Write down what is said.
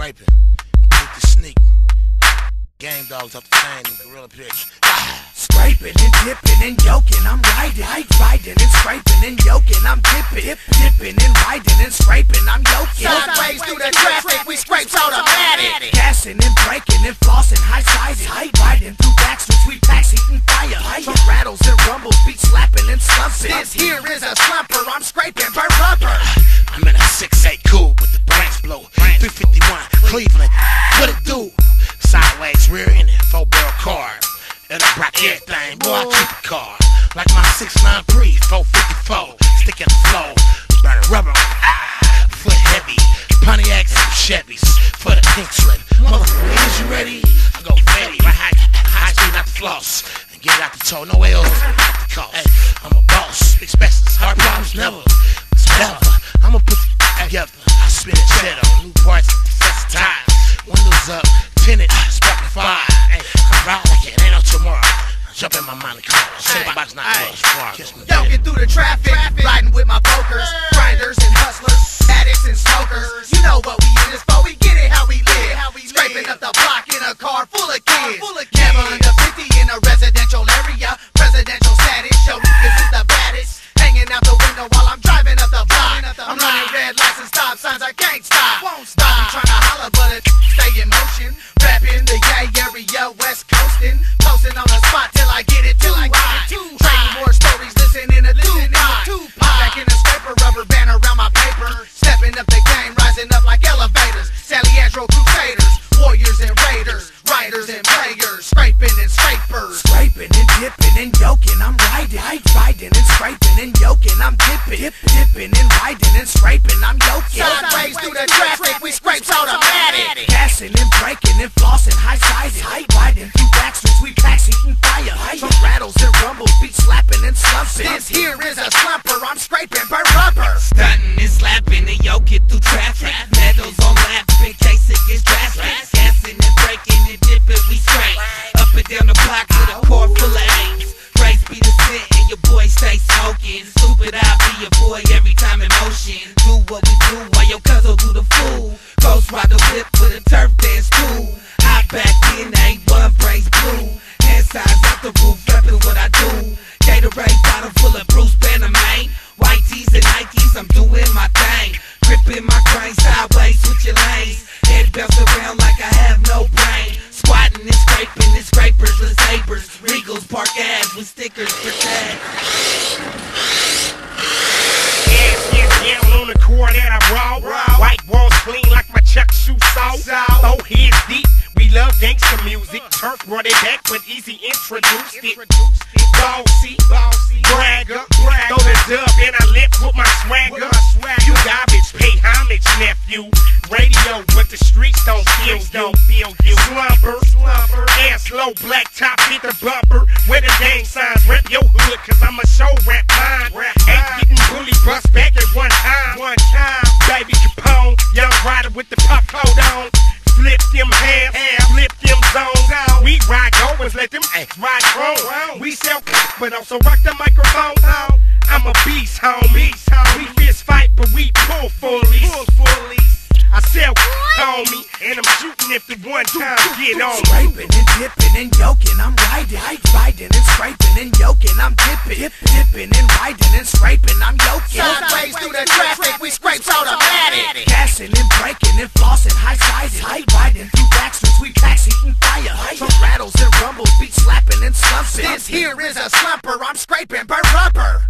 scraping. With the sneak. Game dogs up the chain and gorilla pitch. Scraping and dipping and yoking, I'm riding and scraping and yoking, I'm dipping and riding and scraping, I'm yoking. Sideways through the traffic, we scrapes automatic. Gassing and braking and flossing, high-sided, riding through back streets, we packs heating fire. From rattles and rumbles, beat slapping and slumping. This here is a slumper, I'm scraping per rubber. I'm in a 6'8" coupe with the brakes blow. 351 Cleveland, what it do? Sideways, rear end, 4-barrel car. And I rock everything, boy, I keep the car. Like my 6'9" Pre, 454. Stick in the flow, burning rubber on it. Foot heavy, Pontiacs and Chevys for the pink slip. Motherfucker, is you ready? I go fatty, right high speed, not the floss. And get it out the toe, no L's, not the cost. Hey, I'm a boss, expenses, hard problems never. It's never, I'ma put the together. I spin a cheddar on new parts, sets tires. Windows up, tinted, sparking fire. Hey, I ride like it ain't no tomorrow. Jump in my Monte Carlo, say my box not far. Yoking through the traffic, riding with my pokers, grinders and hustlers, addicts and smokers. You know what we in this for, we get it how we live. Scraping up the block in a car full of kids. Never under 50 in a residential area. Presidential status, show niggas is the baddest. Hanging out the window while I'm driving up the block. I'm running red lights and stop signs, I can't stop. Won't stop. I'm trying to holler, but it stay in motion. Rapping the gay area, west coasting. Posting on the spot till I get it too high. Trading more stories, listening to Tupac. Back in the scraper, rubber band around my paper. Stepping up the game, rising up like elevators. Sally Astro Crusaders, warriors and raiders, writers and players. Scraping and scrapers. Scraping and dipping and yoking, I'm riding and scraping and yoking, I'm dipping and riding and scraping, I'm yoking. Sideways through the traffic, we scrapes automatic. Gassing and braking and flossing, high-sided, riding through back streets, we packs heating fire. From rattles and rumbles, beat slapping and slumping. This here is a slumper, I'm scraping per rubber. Stunting and slapping and yoking through traffic. Medals on lap in case it gets drastic. Gassing and braking and dipping, we scrape. Up and down the block with a car full of apes. Grace be the scent and your boy stay smoking. Stupid, I'll be your boy every time in motion. Do what we do while your cousin do the fool. Ghost ride the whip with a turf dance too. I back in, A1 brace blue. Hand signs out the roof, reppin' what I do. Gatorade bottle full of Bruce Banner, man. White tees and Nikes, I'm doing my thing. Gripping my grain sideways, switching lanes. Head bounce around like I have no brain. Squatting and scrapers with sabers. Regals, Park Ave with stickers for tag. Yeah, on the core that I raw. White walls clean like my Chuck shoe saw. 4 heads deep, we love gangsta music. Turf brought it back, but Easy introduced it. Bossy, bragger, throw the dub and I left with my swagger. You garbage, pay homage, nephew. Radio, but the streets don't feel you. Slumber, ass low, black top, hit the bumper. Where the gang signs, rep your hood, cause I'm a show rap mine. Ain't getting bully bust back at one time. Baby Capone, young rider with the puff coat on. Flip them hands, flip them zones. We ride goers, let them X ride chrome. We sell but also rock the microphone. I'm a beast, homie. We fist fight, but we pull fully. I sell homie, and I'm shooting if the one time get on. Scraping and dipping and yoking, I'm riding and scraping and yoking, I'm dipping and riding and scraping, I'm yoking. Sideways through the traffic, we scrapes automatic. Gassing and braking and flossing, high-sided, riding through back streets, we packs heating fire. From rattles and rumbles, beat slapping and slumping. This here is a slumper, I'm scraping per rubber.